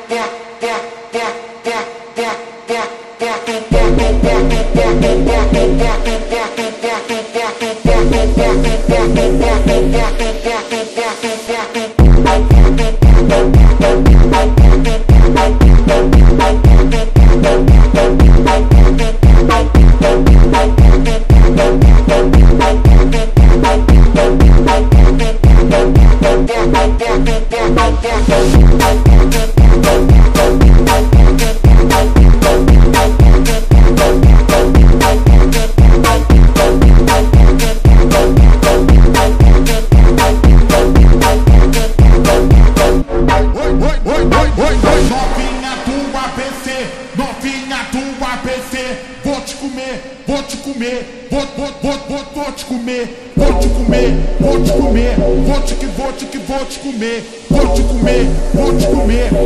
Novinha do ABC, vou te comer, vou te comer, vou te comer, vou te comer, vou te comer, vou te comer, vou te comer, vou te comer.